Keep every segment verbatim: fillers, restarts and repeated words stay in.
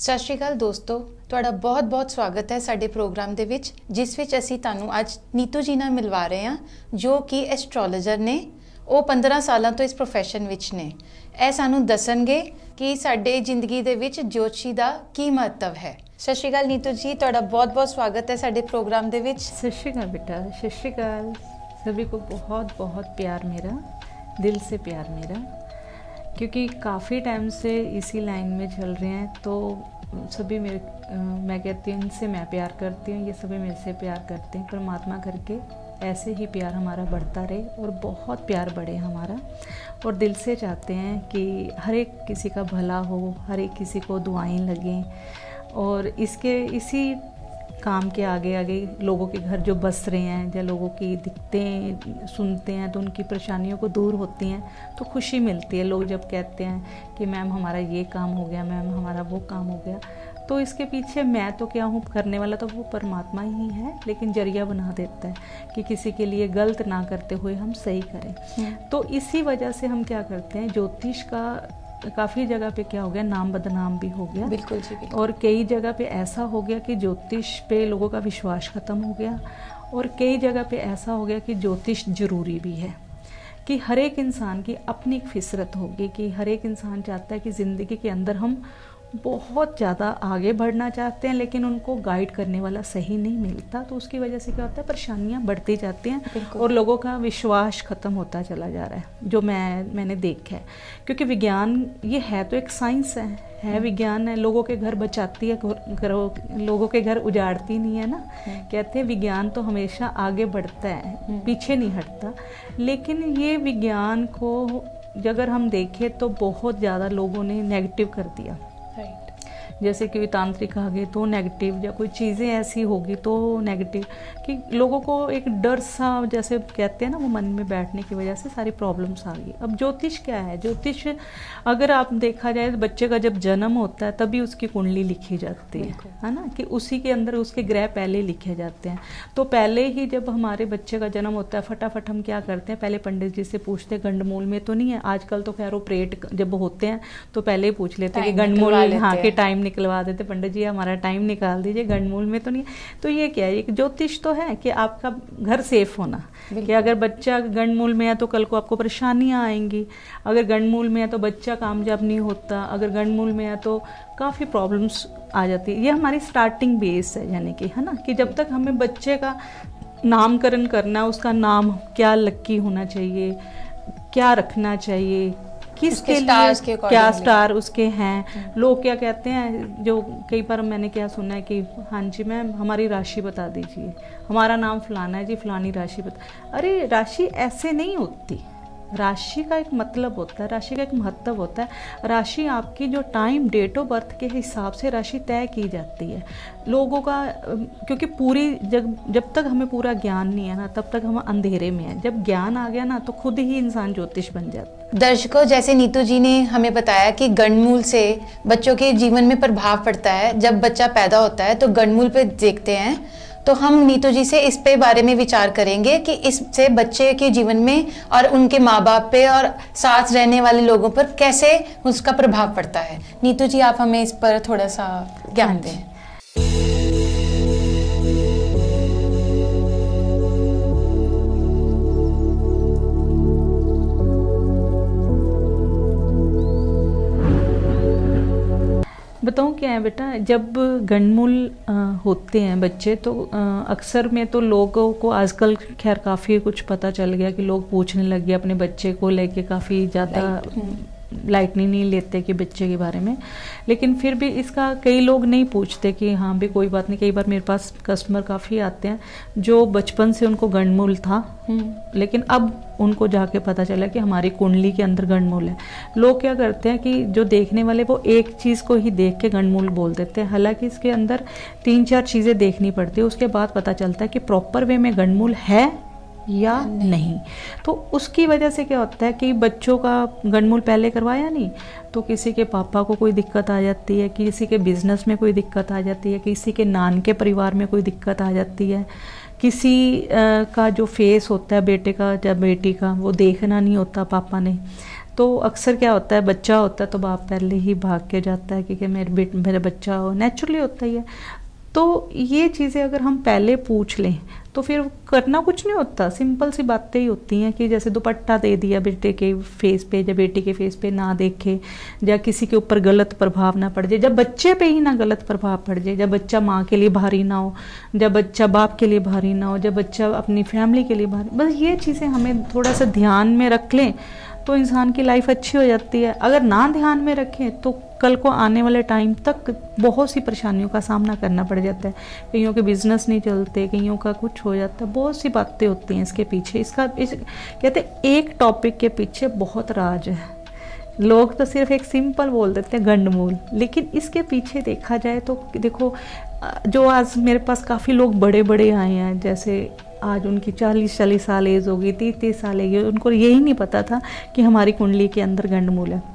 ਸਤਿ ਸ਼੍ਰੀ ਅਕਾਲ ਦੋਸਤੋ, ਤੁਹਾਡਾ ਬਹੁਤ-ਬਹੁਤ ਸਵਾਗਤ ਹੈ ਸਾਡੇ ਪ੍ਰੋਗਰਾਮ ਦੇ ਵਿੱਚ, ਜਿਸ ਵਿੱਚ ਅਸੀਂ ਤੁਹਾਨੂੰ ਅੱਜ ਨੀਤੂ ਜੀ ਨਾਲ ਮਿਲਵਾ ਰਹੇ ਹਾਂ, ਜੋ ਕਿ ਐਸਟ੍ਰੋਲੋਜਰ ਨੇ। ਉਹ ਪੰਦਰਾਂ ਸਾਲਾਂ ਤੋਂ ਇਸ ਪ੍ਰੋਫੈਸ਼ਨ ਵਿੱਚ ਨੇ। ਇਹ ਸਾਨੂੰ ਦੱਸਣਗੇ ਕਿ ਸਾਡੇ ਜ਼ਿੰਦਗੀ ਦੇ ਵਿੱਚ ਜੋਤਸ਼ੀ ਦਾ ਕੀ ਮਹੱਤਵ ਹੈ। ਸਤਿ ਸ਼੍ਰੀ ਅਕਾਲ ਨੀਤੂ ਜੀ, ਤੁਹਾਡਾ बहुत-बहुत स्वागत है ਸਾਡੇ ਪ੍ਰੋਗਰਾਮ ਦੇ ਵਿੱਚ। सत श्री अकाल बेटा, सत श्री अकाल। सभी को बहुत बहुत प्यार मेरा, दिल से प्यार मेरा, क्योंकि काफ़ी टाइम से इसी लाइन में चल रहे हैं, तो सभी मेरे आ, मैं कहती हूँ इनसे मैं प्यार करती हूँ, ये सभी मेरे से प्यार करते हैं। परमात्मा करके ऐसे ही प्यार हमारा बढ़ता रहे और बहुत प्यार बढ़े हमारा, और दिल से चाहते हैं कि हर एक किसी का भला हो, हर एक किसी को दुआएं लगें, और इसके इसी काम के आगे आगे लोगों के घर जो बस रहे हैं या लोगों की दिक्कतें सुनते हैं तो उनकी परेशानियों को दूर होती हैं, तो खुशी मिलती है। लोग जब कहते हैं कि मैम हमारा ये काम हो गया, मैम हमारा वो काम हो गया, तो इसके पीछे मैं तो क्या हूँ, करने वाला तो वो परमात्मा ही है, लेकिन जरिया बना देता है कि किसी के लिए गलत ना करते हुए हम सही करें। तो इसी वजह से हम क्या करते हैं, ज्योतिष का काफ़ी जगह पे क्या हो गया, नाम बदनाम भी हो गया। बिल्कुल जी, बिल्कुल। और कई जगह पे ऐसा हो गया कि ज्योतिष पे लोगों का विश्वास ख़त्म हो गया, और कई जगह पे ऐसा हो गया कि ज्योतिष ज़रूरी भी है, कि हर एक इंसान की अपनी एक फिसरत होगी, कि हर एक इंसान चाहता है कि ज़िंदगी के अंदर हम बहुत ज़्यादा आगे बढ़ना चाहते हैं, लेकिन उनको गाइड करने वाला सही नहीं मिलता, तो उसकी वजह से क्या होता है, परेशानियाँ बढ़ती जाती हैं और लोगों का विश्वास ख़त्म होता चला जा रहा है, जो मैं मैंने देखा है। क्योंकि विज्ञान ये है तो एक साइंस है, है विज्ञान है, लोगों के घर बचाती है, घरों लोगों के घर उजाड़ती नहीं है ना। कहते हैं विज्ञान तो हमेशा आगे बढ़ता है, पीछे नहीं हटता, लेकिन ये विज्ञान को अगर हम देखें तो बहुत ज़्यादा लोगों ने नेगेटिव कर दिया। जैसे कि तांत्रिक आ गए तो नेगेटिव, या कोई चीज़ें ऐसी होगी तो नेगेटिव, कि लोगों को एक डर सा, जैसे कहते हैं ना, वो मन में बैठने की वजह से सारी प्रॉब्लम्स आ गई। अब ज्योतिष क्या है, ज्योतिष अगर आप देखा जाए तो बच्चे का जब जन्म होता है तभी उसकी कुंडली लिखी जाती है, है ना, कि उसी के अंदर उसके ग्रह पहले लिखे जाते हैं। तो पहले ही जब हमारे बच्चे का जन्म होता है, फटाफट हम क्या करते हैं, पहले पंडित जी से पूछते हैं गंडमूल में तो नहीं है। आजकल तो खैर ऑपरेट जब होते हैं तो पहले ही पूछ लेते हैं कि गंडमूल, हाँ, के टाइम निकलवा देते, पंडित जी हमारा टाइम निकाल दीजिए, गंडमूल में तो नहीं। तो ये क्या है, एक ज्योतिष तो है कि आपका घर सेफ होना, कि अगर बच्चा गंडमूल में है तो कल को आपको परेशानियां आएंगी, अगर गंडमूल में है तो बच्चा कामयाब नहीं होता, अगर गंडमूल में है तो काफ़ी प्रॉब्लम्स आ जाती है। ये हमारी स्टार्टिंग बेस है, यानी कि, है ना, कि जब तक हमें बच्चे का नामकरण करना है, उसका नाम क्या लक्की होना चाहिए, क्या रखना चाहिए, किसके लिए क्या स्टार उसके हैं, लोग क्या कहते हैं, जो कई बार मैंने क्या सुना है कि हाँ जी मैम हमारी राशि बता दीजिए, हमारा नाम फलाना है जी, फलानी राशि बता। अरे राशि ऐसे नहीं होती, राशि का एक मतलब होता है, राशि का एक महत्व होता है। राशि आपकी जो टाइम, डेट ऑफ बर्थ के हिसाब से राशि तय की जाती है लोगों का, क्योंकि पूरी जब जब तक हमें पूरा ज्ञान नहीं है ना, तब तक हम अंधेरे में हैं। जब ज्ञान आ गया ना तो खुद ही इंसान ज्योतिष बन जाता है। दर्शकों, जैसे नीतू जी ने हमें बताया कि गंडमूल से बच्चों के जीवन में प्रभाव पड़ता है। जब बच्चा पैदा होता है तो गंडमूल पे देखते हैं, तो हम नीतू जी से इस पे बारे में विचार करेंगे कि इससे बच्चे के जीवन में और उनके माँ बाप पे और साथ रहने वाले लोगों पर कैसे उसका प्रभाव पड़ता है। नीतू जी, आप हमें इस पर थोड़ा सा ज्ञान दें। बताऊँ क्या है बेटा, जब गंडमूल होते हैं बच्चे तो आ, अक्सर में तो लोगों को आजकल खैर काफ़ी कुछ पता चल गया, कि लोग पूछने लग गए अपने बच्चे को लेके, काफ़ी ज़्यादा लाइटली नहीं लेते कि बच्चे के बारे में, लेकिन फिर भी इसका कई लोग नहीं पूछते कि हाँ भी कोई बात नहीं। कई बार मेरे पास कस्टमर काफ़ी आते हैं जो बचपन से उनको गंडमूल था, लेकिन अब उनको जाके पता चला कि हमारी कुंडली के अंदर गंडमूल है। लोग क्या करते हैं कि जो देखने वाले वो एक चीज़ को ही देख के गंडमूल बोल देते हैं, हालांकि इसके अंदर तीन चार चीज़ें देखनी पड़ती है, उसके बाद पता चलता है कि प्रॉपर वे में गंडमूल है या नहीं।, नहीं तो उसकी वजह से क्या होता है कि बच्चों का गंडमूल पहले करवाया नहीं तो किसी के पापा को कोई दिक्कत आ जाती है, किसी के बिजनेस में कोई दिक्कत आ जाती है, किसी के नान के परिवार में कोई दिक्कत आ जाती है, किसी आ, का जो फेस होता है बेटे का या बेटी का वो देखना नहीं होता पापा ने, तो अक्सर क्या होता है, बच्चा होता है तो बाप पहले ही भाग के जाता है क्योंकि मेरे बेट मेरा बच्चा हो, नेचुरली होता ही है। तो ये चीज़ें अगर हम पहले पूछ लें तो फिर करना कुछ नहीं होता, सिंपल सी बातें ही होती हैं कि जैसे दुपट्टा दे दिया बेटे के फेस पे या बेटी के फेस पे ना देखे, या किसी के ऊपर गलत प्रभाव ना पड़ जाए, जब बच्चे पे ही ना गलत प्रभाव पड़ जाए, जब बच्चा माँ के लिए भारी ना हो, जब बच्चा बाप के लिए भारी ना हो, जब बच्चा अपनी फैमिली के लिए भारी, बस ये चीज़ें हमें थोड़ा सा ध्यान में रख लें तो इंसान की लाइफ अच्छी हो जाती है। अगर ना ध्यान में रखें तो कल को आने वाले टाइम तक बहुत सी परेशानियों का सामना करना पड़ जाता है। कईयों के बिजनेस नहीं चलते, कईयों का कुछ हो जाता है, बहुत सी बातें होती हैं इसके पीछे। इसका इस, कहते हैं एक टॉपिक के पीछे बहुत राज है। लोग तो सिर्फ एक सिंपल बोल देते हैं गंडमूल, लेकिन इसके पीछे देखा जाए तो देखो, जो आज मेरे पास काफ़ी लोग बड़े बड़े आए हैं, जैसे आज उनकी चालीस चालीस साल एज होगी, तीस तीस साल एज, उनको यही नहीं पता था कि हमारी कुंडली के अंदर गंडमूल है,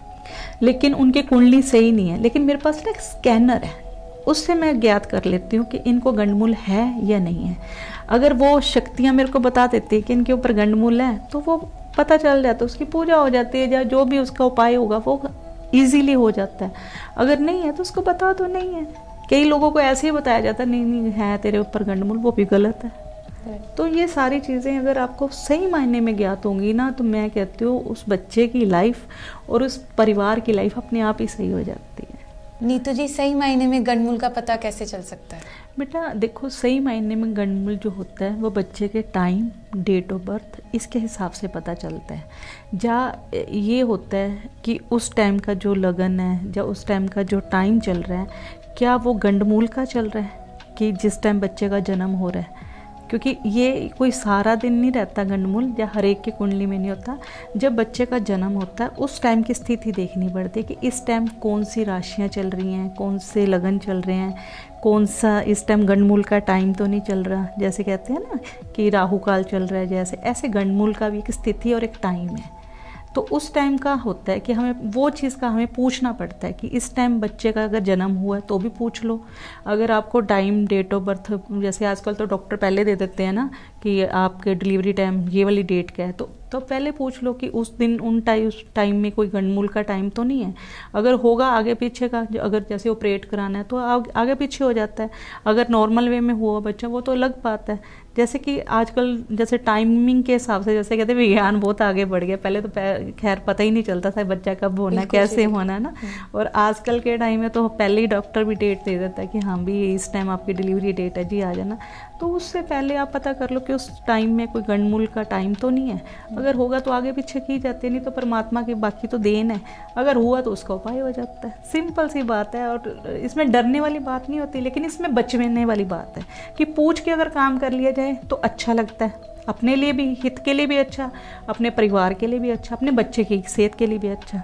लेकिन उनकी कुंडली सही नहीं है। लेकिन मेरे पास ना एक स्कैनर है, उससे मैं ज्ञात कर लेती हूँ कि इनको गंडमूल है या नहीं है। अगर वो शक्तियाँ मेरे को बता देती है कि इनके ऊपर गंडमूल है तो वो पता चल जाता है, उसकी पूजा हो जाती है, या जो भी उसका उपाय होगा वो ईजीली हो जाता है। अगर नहीं है तो उसको बता दो नहीं है। कई लोगों को ऐसे ही बताया जाता है नहीं नहीं है तेरे ऊपर गंडमूल, वो भी गलत है। तो ये सारी चीज़ें अगर आपको सही मायने में ज्ञात होंगी ना, तो मैं कहती हूँ उस बच्चे की लाइफ और उस परिवार की लाइफ अपने आप ही सही हो जाती है। नीतू जी, सही मायने में गंडमूल का पता कैसे चल सकता है? बेटा देखो, सही मायने में गंडमूल जो होता है वो बच्चे के टाइम, डेट ऑफ बर्थ, इसके हिसाब से पता चलता है। या ये होता है कि उस टाइम का जो लगन है या उस टाइम का जो टाइम चल रहा है, क्या वो गंडमूल का चल रहा है कि जिस टाइम बच्चे का जन्म हो रहा है। क्योंकि ये कोई सारा दिन नहीं रहता गंडमूल, या हर एक की कुंडली में नहीं होता। जब बच्चे का जन्म होता है उस टाइम की स्थिति देखनी पड़ती है कि इस टाइम कौन सी राशियाँ चल रही हैं, कौन से लगन चल रहे हैं, कौन सा इस टाइम गंडमूल का टाइम तो नहीं चल रहा। जैसे कहते हैं ना कि राहु काल चल रहा है, जैसे ऐसे गंडमूल का भी एक स्थिति और एक टाइम है। तो उस टाइम का होता है कि हमें वो चीज़ का हमें पूछना पड़ता है कि इस टाइम बच्चे का अगर जन्म हुआ है तो भी पूछ लो। अगर आपको टाइम, डेट ऑफ बर्थ, जैसे आजकल तो डॉक्टर पहले दे देते हैं ना कि आपके डिलीवरी टाइम ये वाली डेट क्या है, तो तो पहले पूछ लो कि उस दिन उन टाइम उस टाइम में कोई गंडमूल का टाइम तो नहीं है। अगर होगा आगे पीछे का, अगर जैसे ऑपरेट कराना है तो आगे पीछे हो जाता है। अगर नॉर्मल वे में हुआ बच्चा वो तो अलग बात है। जैसे कि आजकल जैसे टाइमिंग के हिसाब से, जैसे कहते हैं विज्ञान बहुत आगे बढ़ गया, पहले तो खैर पता ही नहीं चलता था बच्चा कब होना, कैसे होना ना। और आजकल के टाइम में तो पहले ही डॉक्टर भी डेट दे देता है कि हाँ भी इस टाइम आपकी डिलीवरी डेट है जी, आ जाना। तो उससे पहले आप पता कर लो कि उस टाइम में कोई गंडमूल का टाइम तो नहीं है। अगर होगा तो आगे पीछे की जाती है, नहीं तो परमात्मा की बाकी तो देन है। अगर हुआ तो उसका उपाय हो जाता है। सिंपल सी बात है, और इसमें डरने वाली बात नहीं होती, लेकिन इसमें बचने वाली बात है कि पूछ के अगर काम कर लिया जाए तो अच्छा लगता है, अपने लिए भी, हित के लिए भी अच्छा, अपने परिवार के लिए भी अच्छा, अपने बच्चे की सेहत के लिए भी अच्छा।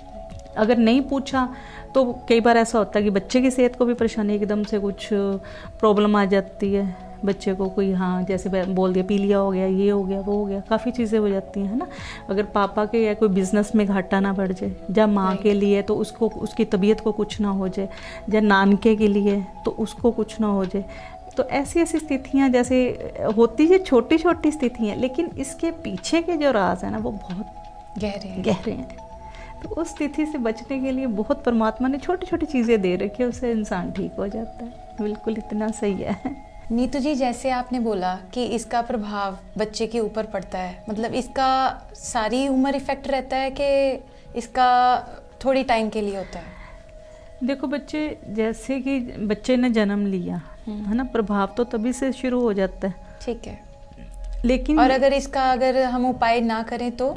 अगर नहीं पूछा तो कई बार ऐसा होता है कि बच्चे की सेहत को भी परेशानी, एकदम से कुछ प्रॉब्लम आ जाती है बच्चे को, कोई हाँ जैसे बोल दिया पीलिया हो गया, ये हो गया, वो हो गया, काफ़ी चीज़ें हो जाती हैं, है ना। अगर पापा के या कोई बिजनेस में घाटा ना बढ़ जाए, या माँ के लिए तो उसको उसकी तबीयत को कुछ ना हो जाए, या नानके के लिए तो उसको कुछ ना हो जाए। तो ऐसी ऐसी स्थितियाँ जैसे होती है, छोटी छोटी स्थितियाँ, लेकिन इसके पीछे के जो राज है ना वो बहुत गहरे हैं गहरे हैं। तो उस स्थिति से बचने के लिए बहुत परमात्मा ने छोटी छोटी चीज़ें दे रखी है, उससे इंसान ठीक हो जाता है। बिल्कुल इतना सही है। नीतू जी, जैसे आपने बोला कि इसका प्रभाव बच्चे के ऊपर पड़ता है, मतलब इसका सारी उम्र इफेक्ट रहता है कि इसका थोड़ी टाइम के लिए होता है? देखो, बच्चे जैसे कि बच्चे ने जन्म लिया है ना, प्रभाव तो तभी से शुरू हो जाता है, ठीक है। लेकिन और अगर इसका अगर हम उपाय ना करें तो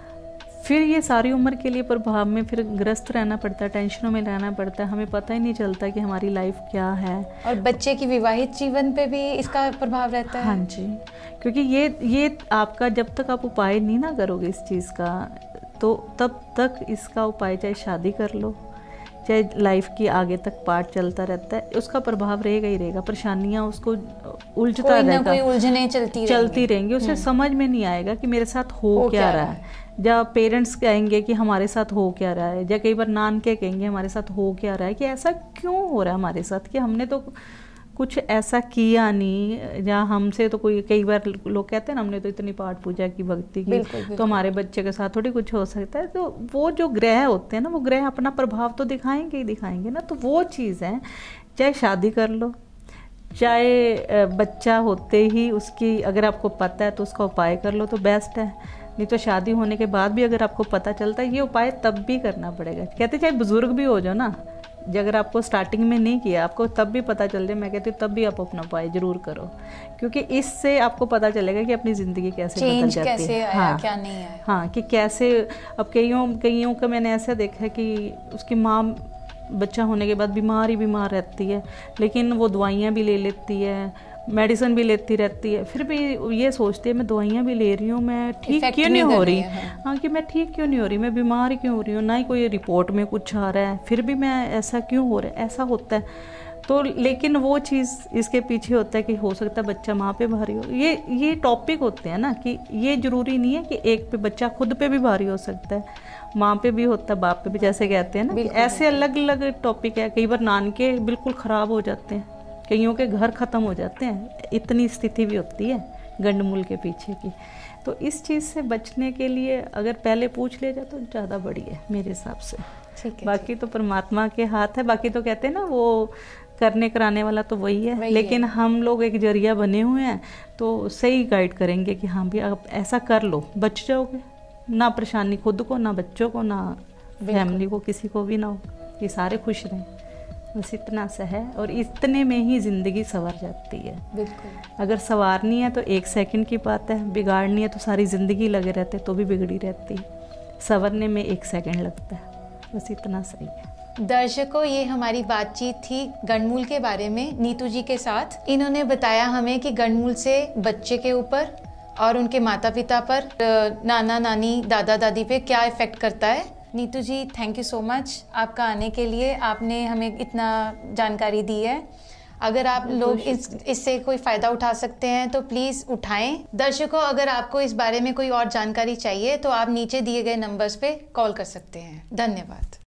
फिर ये सारी उम्र के लिए प्रभाव में फिर ग्रस्त रहना पड़ता है, टेंशनों में रहना पड़ता है, हमें पता ही नहीं चलता कि हमारी लाइफ क्या है। और बच्चे की विवाहित जीवन पे भी इसका प्रभाव रहता है? हाँ जी, क्योंकि ये ये आपका जब तक आप उपाय नहीं ना करोगे इस चीज़ का, तो तब तक इसका उपाय, चाहे शादी कर लो, चाहे लाइफ की आगे तक पार्ट चलता रहता है, उसका प्रभाव रहेगा ही रहेगा। परेशानियाँ उसको उलझता रहेगा, कोई उलझने चलती चलती रहेंगी, उसे समझ में नहीं आएगा कि मेरे साथ हो, हो क्या रहा है। या पेरेंट्स कहेंगे कि हमारे साथ हो क्या रहा है, या कई बार नान के कहेंगे हमारे साथ हो क्या रहा है, कि ऐसा क्यों हो रहा है हमारे साथ, कि हमने तो कुछ ऐसा किया नहीं, या हमसे तो कोई, कई बार लोग कहते हैं ना हमने तो इतनी पाठ पूजा की, भक्ति की, तो हमारे बच्चे के साथ थोड़ी कुछ हो सकता है। तो वो जो ग्रह होते हैं ना, वो ग्रह अपना प्रभाव तो दिखाएंगे ही दिखाएंगे ना। तो वो चीज़ है, चाहे शादी कर लो, चाहे बच्चा होते ही उसकी, अगर आपको पता है तो उसका उपाय कर लो तो बेस्ट है। नहीं तो शादी होने के बाद भी अगर आपको पता चलता है, ये उपाय तब भी करना पड़ेगा। कहते चाहे बुजुर्ग भी हो जाओ ना, अगर आपको स्टार्टिंग में नहीं किया, आपको तब भी पता चल जाए, मैं कहती हूँ तब भी आप अपना उपाय जरूर करो, क्योंकि इससे आपको पता चलेगा कि अपनी ज़िंदगी कैसे बदल जाती कैसे है। आया, हाँ, क्या नहीं आया। हाँ, कि कैसे। अब कईयों कईयों का मैंने ऐसा देखा है कि उसकी माँ बच्चा होने के बाद बीमार ही बीमार रहती है, लेकिन वो दवाइयाँ भी ले लेती है, मेडिसिन भी लेती रहती है, फिर भी ये सोचती है मैं दवाइयाँ भी ले रही हूँ, मैं ठीक क्यों नहीं हो रही। हाँ, कि मैं ठीक क्यों नहीं हो रही, मैं बीमार ही क्यों हो रही हूँ, ना ही कोई रिपोर्ट में कुछ आ रहा है, फिर भी मैं ऐसा क्यों हो रहा है, ऐसा होता है। तो लेकिन वो चीज़ इसके पीछे होता है कि हो सकता है बच्चा माँ पे भारी हो। ये ये टॉपिक होते हैं ना, कि ये ज़रूरी नहीं है कि एक पे बच्चा खुद पे भी भारी हो सकता है, माँ पे भी होता है, बाप पे भी, जैसे कहते हैं ना, ऐसे अलग अलग टॉपिक है। कई बार नानके बिल्कुल ख़राब हो जाते हैं, कईयों के घर ख़त्म हो जाते हैं, इतनी स्थिति भी होती है गंडमूल के पीछे की। तो इस चीज़ से बचने के लिए अगर पहले पूछ लिया जाए तो ज़्यादा बढ़िया है मेरे हिसाब से। ठीक है, बाकी तो परमात्मा के हाथ है। बाकी तो कहते हैं ना, वो करने कराने वाला तो वही है, वही लेकिन है। हम लोग एक जरिया बने हुए हैं, तो सही गाइड करेंगे कि हाँ भी आप ऐसा कर लो, बच जाओगे, ना परेशानी खुद को, ना बच्चों को, ना फैमिली को, किसी को भी ना हो, ये सारे खुश रहें। बस इतना सा है, और इतने में ही ज़िंदगी संवर जाती है। बिल्कुल। अगर संवारनी है तो एक सेकंड की बात है, बिगाड़नी है तो सारी ज़िंदगी लगे रहते तो भी बिगड़ी रहती है, संवरने में एक सेकंड लगता है, बस इतना सही है। दर्शकों, ये हमारी बातचीत थी गंडमूल के बारे में नीतू जी के साथ। इन्होंने बताया हमें कि गंडमूल से बच्चे के ऊपर और उनके माता पिता पर, नाना नानी दादा दादी पे क्या इफ़ेक्ट करता है। Neetu ji, thank you so much आपका आने के लिए, आपने हमें इतना जानकारी दी है। अगर आप लोग इस इससे कोई फ़ायदा उठा सकते हैं तो प्लीज़ उठाएं। दर्शकों, अगर आपको इस बारे में कोई और जानकारी चाहिए तो आप नीचे दिए गए नंबर्स पे कॉल कर सकते हैं। धन्यवाद।